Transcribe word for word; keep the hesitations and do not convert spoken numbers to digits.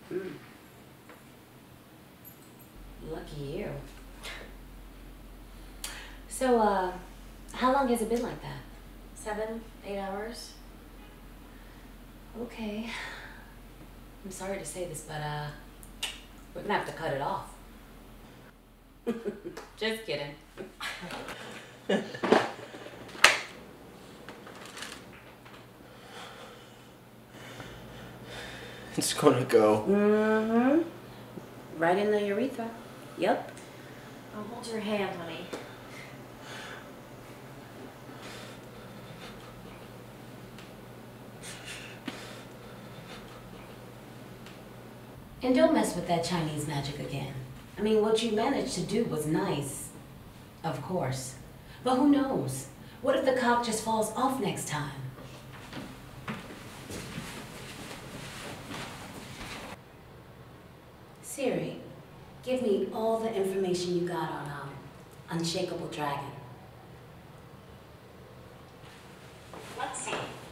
Mm. Lucky you. So, uh, how long has it been like that? Seven, eight hours. Okay. I'm sorry to say this, but, uh, we're gonna have to cut it off. Just kidding. It's gonna go. Mm-hmm. Right in the urethra. Yep. I'll hold your hand, honey. And don't mess with that Chinese magic again. I mean, what you managed to do was nice, of course. But who knows? What if the cock just falls off next time? Siri, give me all the information you got on um, Unshakable Dragon. Let's see.